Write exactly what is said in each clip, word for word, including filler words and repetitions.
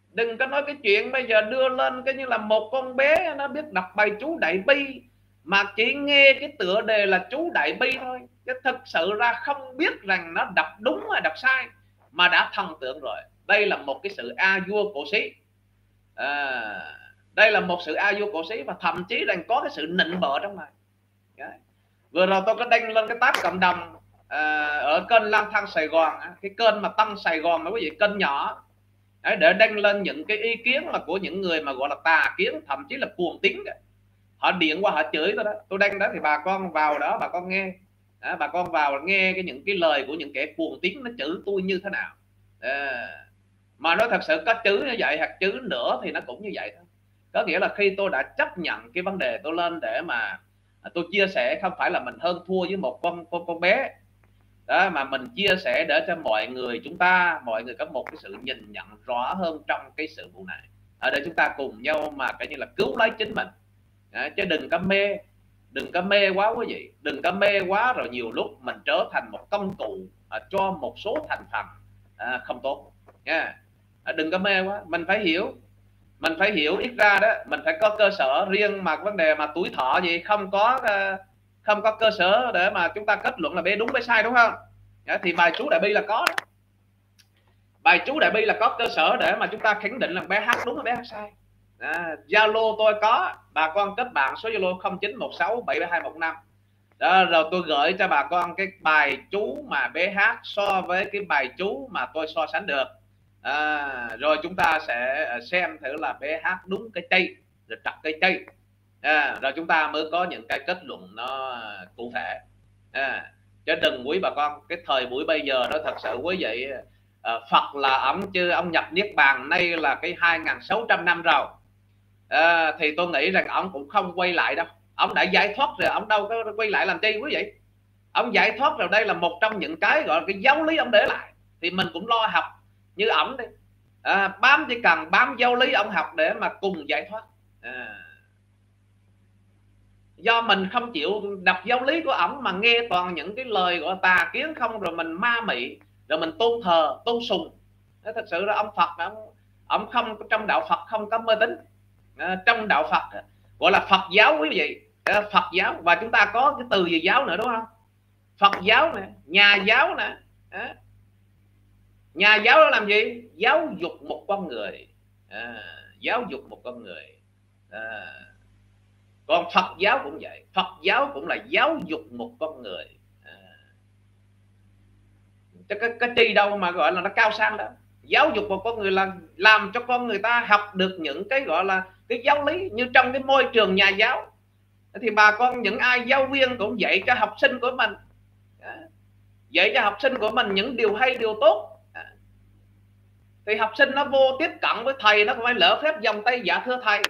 Đừng có nói cái chuyện bây giờ đưa lên cái như là một con bé nó biết đọc bài chú Đại Bi mà chỉ nghe cái tựa đề là chú Đại Bi thôi, chứ thực sự ra không biết rằng nó đọc đúng hay đọc sai mà đã thần tượng rồi. Đây là một cái sự a vua cổ sĩ. À, đây là một sự a vua cổ sĩ và thậm chí rằng có cái sự nịnh bợ trong này. Đấy. Vừa rồi tôi có đăng lên cái tab cộng đồng à, ở kênh Lang Thang Sài Gòn, cái kênh mà Tăng Sài Gòn mà quý vị, kênh nhỏ. Đấy, để đăng lên những cái ý kiến là của những người mà gọi là tà kiến, thậm chí là cuồng tín. Họ điện qua họ chửi tôi đó, tôi đăng đó thì bà con vào đó bà con nghe. Đó, bà con vào nghe cái những cái lời của những kẻ cuồng tín nó chửi tôi như thế nào. À, mà nó thật sự có chữ như vậy hoặc chữ nữa thì nó cũng như vậy thôi. Có nghĩa là khi tôi đã chấp nhận cái vấn đề tôi lên để mà tôi chia sẻ, không phải là mình hơn thua với một con con con bé đó, mà mình chia sẻ để cho mọi người, chúng ta mọi người có một cái sự nhìn nhận rõ hơn trong cái sự vụ này, để chúng ta cùng nhau mà cái như là cứu lấy chính mình. Đó, chứ đừng có mê, đừng có mê quá quý vị, đừng có mê quá rồi nhiều lúc mình trở thành một công cụ à, cho một số thành phần à, không tốt nha. À, đừng có mê quá, mình phải hiểu, mình phải hiểu ít ra đó mình phải có cơ sở riêng, mà vấn đề mà tuổi thọ gì không có không có cơ sở để mà chúng ta kết luận là bé đúng bé sai, đúng không? Đó, thì bài chú Đại Bi là có đó, bài chú Đại Bi là có cơ sở để mà chúng ta khẳng định là bé hát đúng hay bé hát sai. Zalo tôi có, bà con kết bạn số Zalo không chín một sáu bảy bảy hai một năm. Đó, rồi tôi gửi cho bà con cái bài chú mà bé hát so với cái bài chú mà tôi so sánh được. À, rồi chúng ta sẽ xem thử là bé hát đúng cái chay rồi trật cái chay. À, rồi chúng ta mới có những cái kết luận nó cụ thể. À, chứ đừng quý bà con, cái thời buổi bây giờ nó thật sự quý vị, à, Phật là ông chứ ông nhập niết bàn nay là cái hai nghìn sáu trăm năm rồi. À, thì tôi nghĩ rằng ông cũng không quay lại đâu, ông đã giải thoát rồi, ông đâu có quay lại làm chi quý vị. Ông giải thoát rồi, đây là một trong những cái gọi là cái giáo lý ông để lại, thì mình cũng lo học như ổng đi. À, bám chỉ cần bám giáo lý ông học để mà cùng giải thoát. À, do mình không chịu đọc giáo lý của ổng mà nghe toàn những cái lời gọi tà kiến không, rồi mình ma mị, rồi mình tôn thờ tôn sùng. Thật sự là ông Phật ông, ông không, trong đạo Phật không có mê tín. À, trong đạo Phật gọi là Phật giáo quý vị. À, Phật giáo, và chúng ta có cái từ gì giáo nữa đúng không? Phật giáo nè, nhà giáo nè. À, nhà giáo đó làm gì? Giáo dục một con người. À, giáo dục một con người. À, còn Phật giáo cũng vậy, Phật giáo cũng là giáo dục một con người. À, cái, cái chi đâu mà gọi là nó cao sang đó. Giáo dục một con người là làm cho con người ta học được những cái gọi là cái giáo lý như trong cái môi trường nhà giáo. Thì bà con những ai giáo viên cũng dạy cho học sinh của mình, dạy cho học sinh của mình những điều hay điều tốt. Thì học sinh nó vô tiếp cận với thầy, nó cũng phải lỡ phép vòng tay dạ thưa thầy,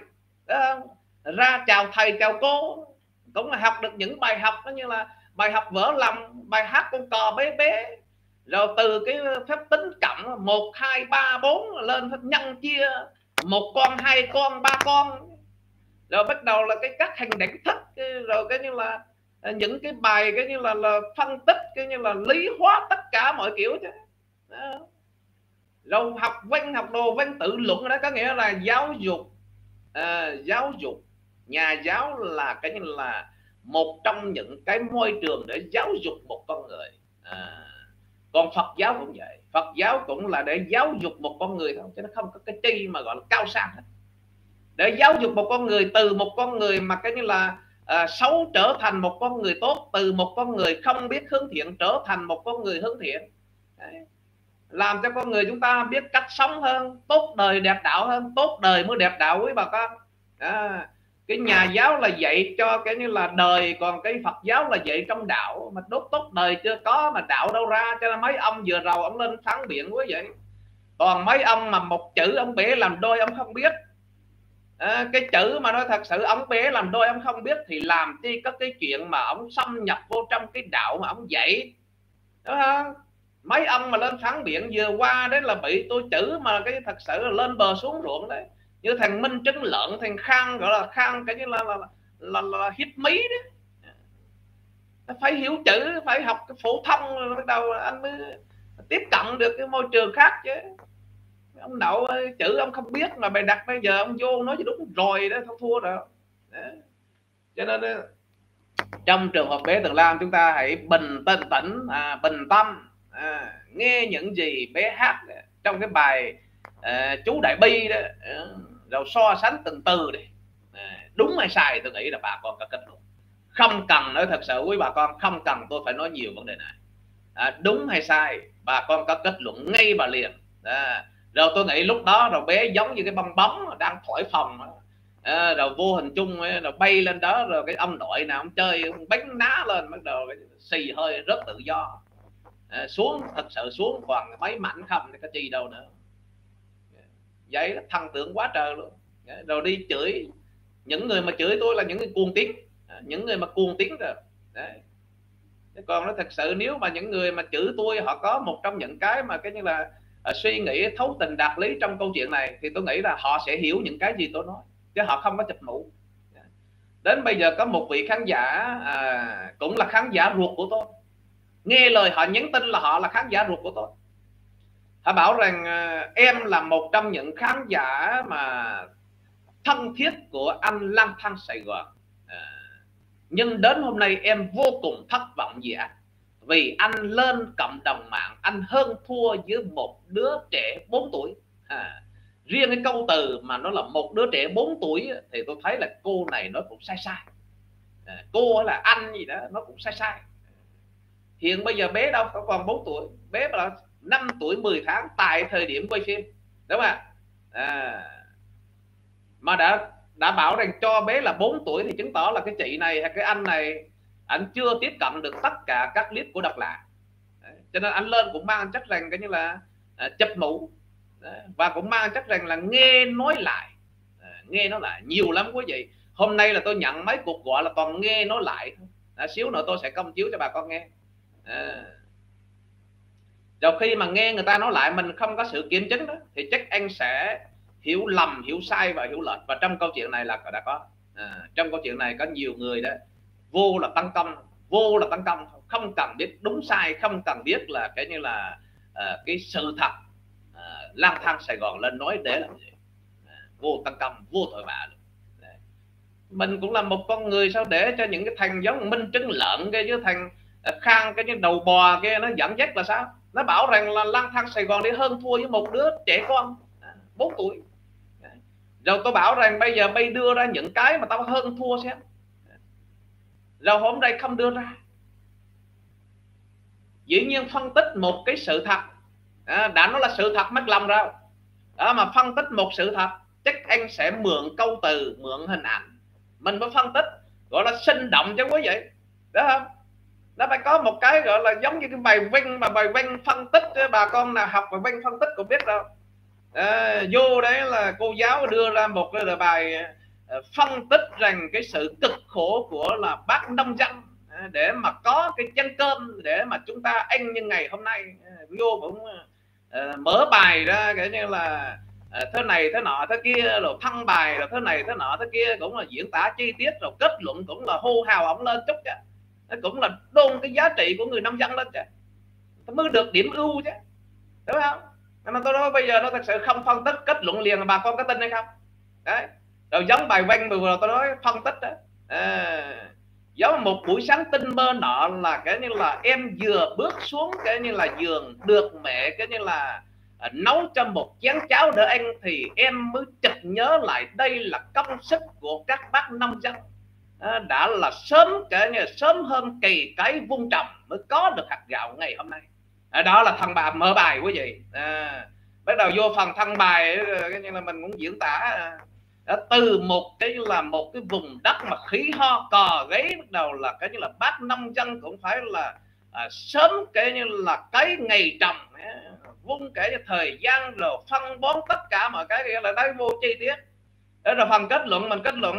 ra chào thầy chào cô, cũng là học được những bài học đó, như là bài học vỡ lòng, bài hát con cò bé bé, rồi từ cái phép tính cộng một hai ba bốn lên phép nhân chia một con hai con ba con, rồi bắt đầu là cái các hình đẳng thức, rồi cái như là những cái bài cái như là, là phân tích cái như là lý hóa tất cả mọi kiểu chứ. Đó. Rồi học văn học đồ văn tự luận đó, có nghĩa là giáo dục. À, giáo dục nhà giáo là cái như là một trong những cái môi trường để giáo dục một con người. À, còn Phật giáo cũng vậy, Phật giáo cũng là để giáo dục một con người thôi, chứ nó không có cái chi mà gọi là cao sang hết. Để giáo dục một con người, từ một con người mà cái như là à, xấu trở thành một con người tốt, từ một con người không biết hướng thiện trở thành một con người hướng thiện. Đấy. Làm cho con người chúng ta biết cách sống hơn, tốt đời đẹp đạo hơn, tốt đời mới đẹp đạo quý bà con. À, cái nhà giáo là dạy cho cái như là đời, còn cái Phật giáo là dạy trong đạo. Mà đốt tốt đời chưa có mà đạo đâu ra, cho nên mấy ông vừa rồi ông lên phán biện quá vậy. Còn mấy ông mà một chữ ông bể làm đôi ông không biết. À, cái chữ mà nói thật sự ông bé làm đôi ông không biết thì làm chi có cái chuyện mà ông xâm nhập vô trong cái đạo mà ông dạy. Đúng không? Mấy ông mà lên phán biện vừa qua đấy là bị tôi chữ mà cái thật sự là lên bờ xuống ruộng đấy, như thằng Minh Trứng Lợn, thằng Khang gọi là Khang cái như là là, là, là, là hít mí đấy. Phải hiểu chữ, phải học cái phổ thông bắt đầu anh mới tiếp cận được cái môi trường khác chứ. Ông Đậu chữ ông không biết mà bày đặt, bây giờ ông vô nói cho đúng rồi đó, không thua rồi. Đấy. Cho nên trong trường hợp bé Tường Lam, chúng ta hãy bình tĩnh tĩnh à, bình tâm à, nghe những gì bé hát trong cái bài à, chú Đại Bi đó, à, rồi so sánh từng từ đi, à, đúng hay sai tôi nghĩ là bà con có kết luận. Không cần nói, thật sự quý bà con không cần tôi phải nói nhiều vấn đề này, à, đúng hay sai bà con có kết luận ngay và liền. À, rồi tôi nghĩ lúc đó rồi bé giống như cái bong bóng đang thổi phồng, à, rồi vô hình chung ấy, rồi bay lên đó, rồi cái ông nội nào ông chơi ông bánh ná lên, bắt đầu xì hơi rất tự do, à, xuống thật sự xuống còn mấy mảnh không thì có chi đâu nữa. Vậy đó, thần tượng quá trời luôn. Rồi đi chửi, những người mà chửi tôi là những người cuồng tiếng, những người mà cuồng tiếng rồi. Đấy. Còn nó thật sự nếu mà những người mà chửi tôi họ có một trong những cái mà cái như là uh, suy nghĩ thấu tình đạt lý trong câu chuyện này, thì tôi nghĩ là họ sẽ hiểu những cái gì tôi nói, chứ họ không có chụp mũ. Đến bây giờ có một vị khán giả à, cũng là khán giả ruột của tôi, nghe lời họ nhắn tin là họ là khán giả ruột của tôi. Họ bảo rằng à, em là một trong những khán giả mà thân thiết của anh Lang Thang Sài Gòn, à, nhưng đến hôm nay em vô cùng thất vọng gì ạ? Vì anh lên cộng đồng mạng anh hơn thua với một đứa trẻ bốn tuổi. À, riêng cái câu từ mà nó là một đứa trẻ bốn tuổi thì tôi thấy là cô này nó cũng sai sai, à, cô là anh gì đó nó cũng sai sai. Hiện bây giờ bé đâu có còn bốn tuổi, bé là năm tuổi mười tháng tại thời điểm quay phim, đúng không ạ? À, mà đã đã bảo rằng cho bé là bốn tuổi thì chứng tỏ là cái chị này hay cái anh này anh chưa tiếp cận được tất cả các clip của Độc Lạ. Đấy. Cho nên anh lên cũng mang chắc rằng cái như là à, chụp mũ. Đấy. Và cũng mang chắc rằng là nghe nói lại, à, nghe nói lại nhiều lắm quý vị. Hôm nay là tôi nhận mấy cuộc gọi là toàn nghe nói lại. À, xíu nữa tôi sẽ công chiếu cho bà con nghe. À, rồi khi mà nghe người ta nói lại mình không có sự kiểm chứng đó thì chắc anh sẽ hiểu lầm, hiểu sai và hiểu lệch. Và trong câu chuyện này là đã có, à, trong câu chuyện này có nhiều người đó vô là tấn công, vô là tấn công, không cần biết đúng sai, không cần biết là cái như là à, cái sự thật, à, Lang Thang Sài Gòn lên nói để làm gì, à, vô tấn công, vô tội vạ luôn. Đấy. Mình cũng là một con người, sao để cho những cái thằng giống minh trứng lợn cái với thằng Khang cái như đầu bò kia nó dẫn dắt là sao? Nó bảo rằng là Lang Thang Sài Gòn đi hơn thua với một đứa trẻ con bốn tuổi. Rồi tôi bảo rằng bây giờ bây đưa ra những cái mà tao hơn thua xem. Rồi hôm nay không đưa ra. Dĩ nhiên phân tích một cái sự thật, à, đã nói là sự thật mất lòng rồi đó, mà phân tích một sự thật chắc anh sẽ mượn câu từ, mượn hình ảnh, mình phải phân tích gọi là sinh động chứ quý vị, đó không? Nó phải có một cái gọi là giống như cái bài văn, mà bài văn phân tích, bà con nào học bài văn phân tích cũng biết đâu. À, vô đấy là cô giáo đưa ra một cái bài phân tích rằng cái sự cực khổ của là bác nông dân để mà có cái chén cơm để mà chúng ta ăn như ngày hôm nay. Vô cũng uh, mở bài ra cái như là uh, thế này thế nọ thế kia, rồi thăng bài rồi thế này thế nọ thế kia, cũng là diễn tả chi tiết, rồi kết luận cũng là hô hào ổng lên chút chứ, nó cũng là đôn cái giá trị của người nông dân lên chứ, mới được điểm ưu chứ, đúng không? Mà tôi nói bây giờ nó thật sự không phân tích kết luận liền, bà con có tin hay không? Đấy. Rồi giống bài văn vừa tôi nói phân tích đó, à, giống một buổi sáng tinh mơ nọ là cái như là em vừa bước xuống cái như là giường được mẹ cái như là à, nấu cho một chén cháo để ăn, thì em mới chợt nhớ lại đây là công sức của các bác nông dân, à, đã là sớm cái như sớm hơn kỳ cái vun trồng mới có được hạt gạo ngày hôm nay. À, đó là thằng bà mở bài quý vị. À, bắt đầu vô phần thân bài cái như là mình cũng diễn tả à, từ một cái là một cái vùng đất mà khí ho cò gáy, bắt đầu là cái như là bác nông dân cũng phải là à, sớm cái như là cái ngày trồng, vung cái thời gian rồi phân bón tất cả mọi cái là đấy vô chi tiết. Đó là phần kết luận, mình kết luận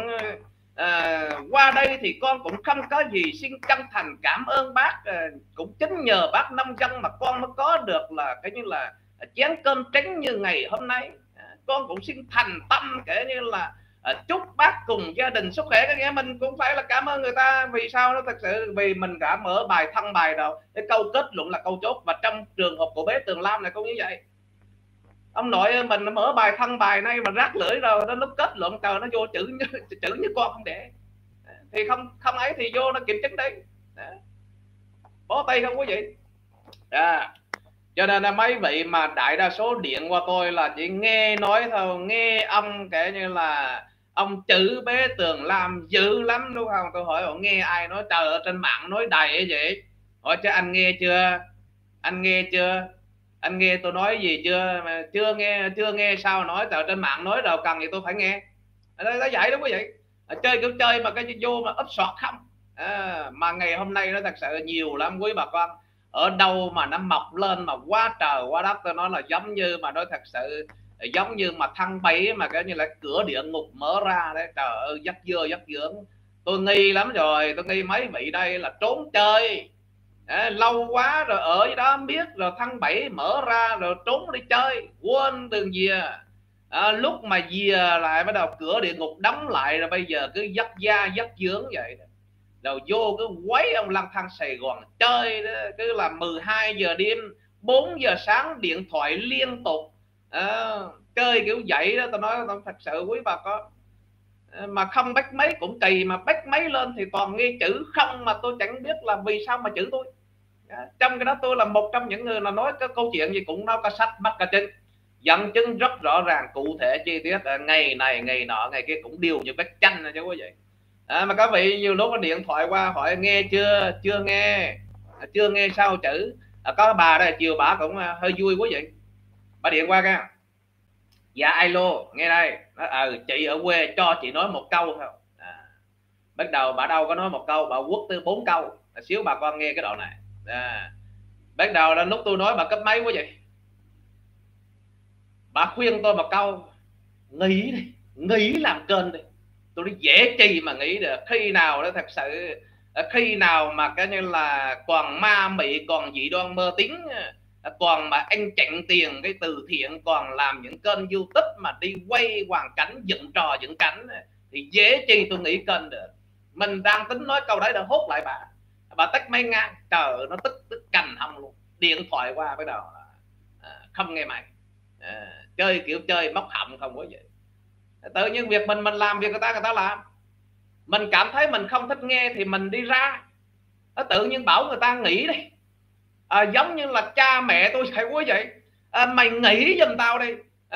à, qua đây thì con cũng không có gì, xin chân thành cảm ơn bác, à, cũng chính nhờ bác nông dân mà con mới có được là cái như là chén cơm trắng như ngày hôm nay. À, con cũng xin thành tâm kể như là à, chúc bác cùng gia đình sức khỏe. Cái nghĩa mình cũng phải là cảm ơn người ta, vì sao? Nó thật sự vì mình đã mở bài thân bài đâu, cái câu kết luận là câu chốt. Và trong trường hợp của bé Tường Lam này cũng như vậy. Ông nội mình mở bài thân bài này mà rác lưỡi rồi đến lúc kết luận trời nó vô chữ như, chữ như con không để thì không không ấy thì vô nó kiểm chứng đi, bó tay không quý vị. À, cho nên là mấy vị mà đại đa số điện qua tôi là chỉ nghe nói thôi, nghe ông kể như là ông chữ bế Tường Lam dữ lắm đúng không. Tôi hỏi họ nghe ai nói, trời ơi trên mạng nói đầy vậy. Hỏi chứ anh nghe chưa, anh nghe chưa, anh nghe tôi nói gì chưa, mà chưa nghe, chưa nghe sao nói, trời trên mạng nói rồi cần gì tôi phải nghe. Nó vậy đúng không vậy. À, chơi kiểu chơi mà cái vô mà ấp sọt không. À, mà ngày hôm nay nó thật sự nhiều lắm quý bà con. Ở đâu mà nó mọc lên mà quá trời quá đất, tôi nói là giống như mà nói thật sự giống như mà thăng bẫy mà cái như là cửa địa ngục mở ra đấy, trời ơi dắt dưa dắt dưỡng. Tôi nghi lắm rồi, tôi nghi mấy vị đây là trốn chơi. À, lâu quá rồi ở dưới đó biết rồi thăng bảy mở ra rồi trốn đi chơi quên đường về. À, lúc mà về lại bắt đầu cửa địa ngục đóng lại rồi bây giờ cứ dắt da dắt dướng vậy rồi vô cứ quấy ông lang thang Sài Gòn chơi đó, cứ là mười hai giờ đêm bốn giờ sáng điện thoại liên tục. À, chơi kiểu vậy đó. Tôi nói tôi thật sự quý bà có mà không bắt máy cũng kỳ, mà bắt máy lên thì toàn nghe chữ không, mà tôi chẳng biết là vì sao mà chữ tôi. Trong cái đó tôi là một trong những người là nói cái câu chuyện gì cũng nói cả sách bắt cả trên, dẫn chứng rất rõ ràng cụ thể chi tiết, ngày này ngày nọ ngày kia cũng đều như vết chanh chứ quý vị. À, mà các vị nhiều lúc có điện thoại qua hỏi nghe chưa, chưa nghe, à, chưa nghe sao chữ. À, có bà đây chiều bà cũng hơi vui quá vậy, bà điện qua kìa, dạ alo nghe đây, à, chị ở quê cho chị nói một câu thôi. À, bắt đầu bà đâu có nói một câu, bà quất tới bốn câu. À, xíu bà con nghe cái đoạn này. À, bắt đầu là lúc tôi nói bà cấp mấy quá vậy, bà khuyên tôi một câu, nghĩ đi, nghĩ làm kênh đi. Tôi nói dễ chi mà nghĩ được, khi nào đó thật sự, khi nào mà cái như là còn ma mị, còn dị đoan mơ tín, còn mà anh chặn tiền cái từ thiện, còn làm những kênh YouTube mà đi quay hoàn cảnh dựng trò dựng cảnh thì dễ chi tôi nghĩ kênh được. Mình đang tính nói câu đấy đã hốt lại bà, bà tách máy ngang, trời nó tức tức cành hông luôn, điện thoại qua bắt đầu à, không nghe mày. À, chơi kiểu chơi móc họng không có vậy. Tự nhiên việc mình mình làm việc người ta người ta làm, mình cảm thấy mình không thích nghe thì mình đi ra. Nó tự nhiên bảo người ta nghỉ đi. À, giống như là cha mẹ tôi phải quá vậy. À, mày nghỉ giùm tao đi.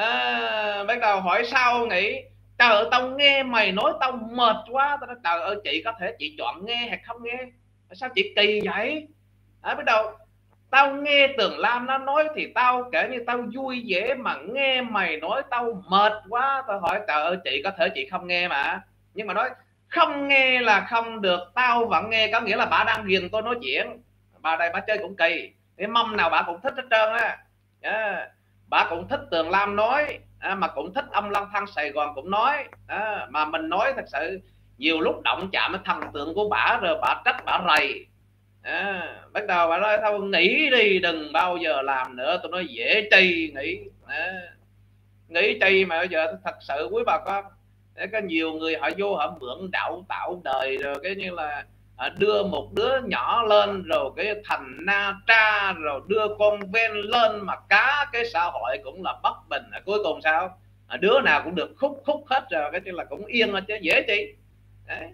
À, bắt đầu hỏi sao nghỉ, trời ơi tao nghe mày nói tao mệt quá. Tao nói trời ơi chị có thể chị chọn nghe hay không nghe, sao chị kỳ vậy. À, bắt đầu tao nghe Tường Lam nó nói thì tao kể như tao vui vẻ, mà nghe mày nói tao mệt quá. Tao hỏi trời ơi chị có thể chị không nghe mà, nhưng mà nói không nghe là không được, tao vẫn nghe, có nghĩa là bà đang ghiền tôi nói chuyện. Bà đây bà chơi cũng kỳ, cái mâm nào bà cũng thích hết trơn á. À, bà cũng thích Tường Lam nói, à, mà cũng thích ông Lang Thang Sài Gòn cũng nói. À, mà mình nói thật sự nhiều lúc động chạm cái thần tượng của bà rồi bà trách bà rầy. À, bắt đầu bà nói thôi nghỉ đi, đừng bao giờ làm nữa. Tôi nói dễ chi nghỉ. À, nghỉ chi mà bây giờ thật sự quý bà con, có nhiều người họ vô họ mượn đạo tạo đời rồi cái như là đưa một đứa nhỏ lên rồi cái thành na tra, rồi đưa con ven lên mà cá cái xã hội cũng là bất bình. Cuối cùng sao, đứa nào cũng được khúc khúc hết rồi, cái như là cũng yên chứ dễ chi. Đấy,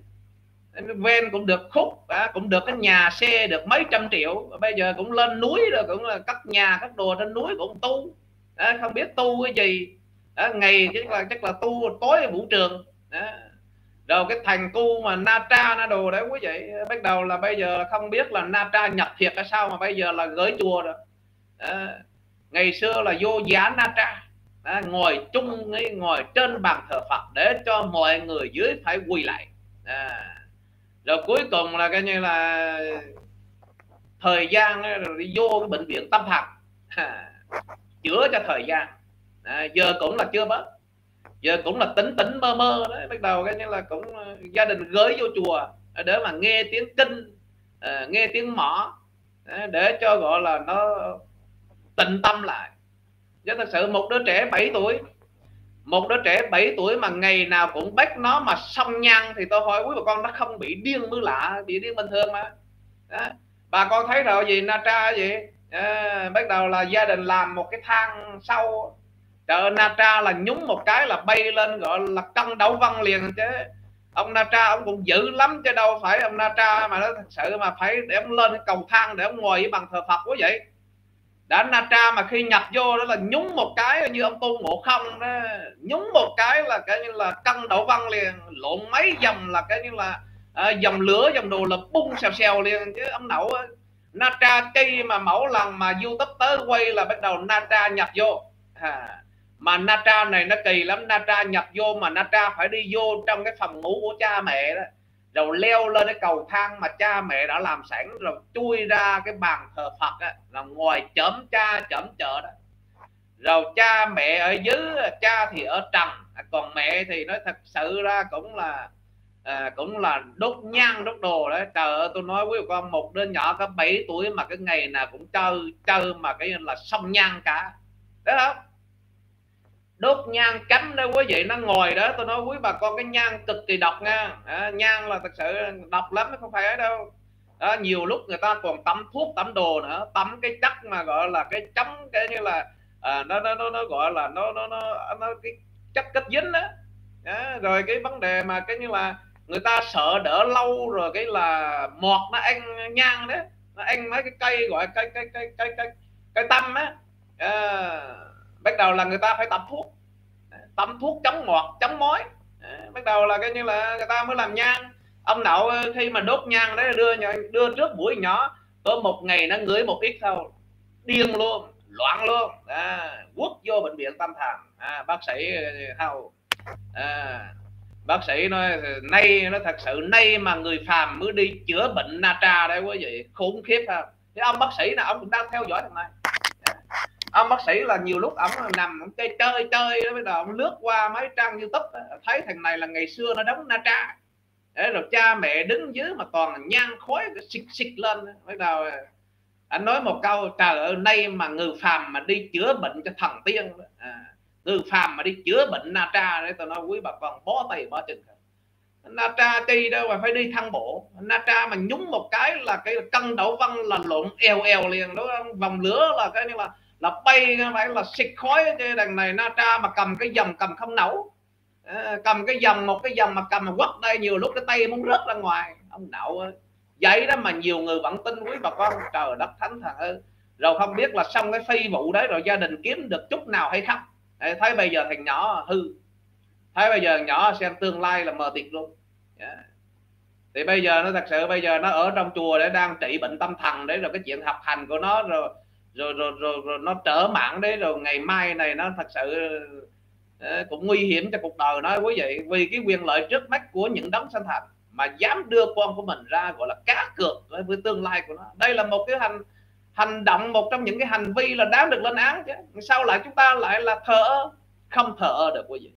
ven cũng được khúc, à, cũng được cái nhà xe được mấy trăm triệu, bây giờ cũng lên núi rồi cũng là cất nhà cất đồ trên núi cũng tu. À, không biết tu cái gì. À, ngày chắc là chắc là tu tối vũ trường. À, rồi cái thành cu mà Na Tra Na đồ đấy quý vị, bắt đầu là bây giờ không biết là Na Tra nhập thiệt hay sao mà bây giờ là gửi chùa rồi. À, ngày xưa là vô giá Na Tra, à, ngồi chung ngồi trên bàn thờ Phật để cho mọi người dưới phải quỳ lại. À, rồi cuối cùng là coi như là thời gian rồi đi vô cái bệnh viện tâm thần, à, chữa cho thời gian. À, giờ cũng là chưa bớt, giờ cũng là tỉnh tỉnh mơ mơ đấy. Bắt đầu cái như là cũng gia đình gửi vô chùa để mà nghe tiếng kinh, à, nghe tiếng mõ, để cho gọi là nó tịnh tâm lại. Chứ thật sự một đứa trẻ bảy tuổi, một đứa trẻ bảy tuổi mà ngày nào cũng bắt nó mà xông nhang thì tôi hỏi quý bà con, nó không bị điên mưa lạ, bị điên bình thường mà. Đó, bà con thấy rồi gì Na Tra gì. À, bắt đầu là gia đình làm một cái thang sau, Trời ơi, Na Tra là nhúng một cái là bay lên gọi là cân đấu văn liền chứ. Ông Na Tra ông cũng dữ lắm chứ đâu phải ông Na Tra mà nó thật sự mà phải để ông lên cái cầu thang để ông ngồi với bằng thờ Phật quá vậy. Đã Na Tra mà khi nhập vô đó là nhúng một cái như ông Tôn Ngộ Không đó, nhúng một cái là cái như là cân đấu văn liền, lộn mấy dòng là cái như là à, dòng lửa dòng đồ là bung xèo xèo liền chứ ông Nậu. Na Tra chi mà mỗi lần mà YouTube tới quay là bắt đầu Na Tra nhập vô à. Mà Na Tra này nó kỳ lắm, Na Tra nhập vô mà Na Tra phải đi vô trong cái phòng ngủ của cha mẹ đó, rồi leo lên cái cầu thang mà cha mẹ đã làm sẵn, rồi chui ra cái bàn thờ Phật á, là ngồi chớm cha chớm chợ đó. Rồi cha mẹ ở dưới, cha thì ở trần, còn mẹ thì nói thật sự ra cũng là à, cũng là đốt nhang đốt đồ đấy. Trời ơi, tôi nói với con, một đứa nhỏ có bảy tuổi mà cái ngày nào cũng chơi chơi mà cái là xông nhang cả, đấy không? Đốt nhang cắm đó quý vị, nó ngồi đó. Tôi nói quý bà con cái nhang cực kỳ độc nha, à, nhang là thật sự độc lắm, không phải ở đâu đó. Nhiều lúc người ta còn tắm thuốc tắm đồ nữa, tắm cái chất mà gọi là cái chấm cái như là à, nó, nó nó nó gọi là nó nó nó, nó cái chất kết dính đó. Đó, rồi cái vấn đề mà cái như là người ta sợ đỡ lâu rồi cái là mọt nó ăn nhang đấy, nó ăn mấy cái cây gọi cây cây cây cây cây cây tăm á. À, bắt đầu là người ta phải tập thuốc, tắm thuốc chống ngọt chống mối. À, bắt đầu là cái như là người ta mới làm nhang. Ông Nậu khi mà đốt nhang đấy đưa đưa trước buổi nhỏ, có một ngày nó ngửi một ít thôi điên luôn, loạn luôn, à, quất vô bệnh viện tâm thần. À, bác sĩ hao à, bác sĩ nói nay nó thật sự nay mà người phàm mới đi chữa bệnh Na Tra đấy quý vị, khủng khiếp không? Cái ông bác sĩ nào ông cũng đang theo dõi thằng này. Ông bác sĩ là nhiều lúc ông nằm ông chơi chơi chơi đó, bây giờ ông lướt qua mấy trang YouTube đó, thấy thằng này là ngày xưa nó đóng Na Tra. Để rồi cha mẹ đứng dưới mà toàn là nhang khói xịt xịt lên. Bắt đầu anh nói một câu, trời ơi, nay mà người phàm mà đi chữa bệnh cho thần tiên, à, người phàm mà đi chữa bệnh Na Tra đấy, tôi nói quý bà con bó tay bó chân. Na Tra chi đâu mà phải đi thang bộ. Na Tra mà nhúng một cái là cái cân đậu văn là lộn eo eo liền, đúng không? Vòng lửa là cái như là là bay, phải là xịt khói. Cái đằng này Na Tra mà cầm cái dòng cầm không nổi, à, cầm cái dòng một cái dòng mà cầm mà quất đây nhiều lúc cái tay muốn rớt ra ngoài. Ông Nậu ơi, vậy đó mà nhiều người vẫn tin quý bà con. Trời đất thánh thần ơi. Rồi không biết là xong cái phi vụ đấy rồi gia đình kiếm được chút nào hay không. Thấy bây giờ thằng nhỏ hư, thấy bây giờ nhỏ xem tương lai là mờ tịt luôn. Yeah. Thì bây giờ nó thật sự bây giờ nó ở trong chùa để đang trị bệnh tâm thần đấy, rồi cái chuyện học hành của nó rồi rồi rồi rồi, rồi nó trở mạng đấy, rồi ngày mai này nó thật sự cũng nguy hiểm cho cuộc đời nó quý vị. Vì cái quyền lợi trước mắt của những đấng sanh thành mà dám đưa con của mình ra gọi là cá cược với tương lai của nó. Đây là một cái hành hành động, một trong những cái hành vi là đáng được lên án chứ. Sao lại chúng ta lại là thờ ơ? Không thờ ơ được quý vị.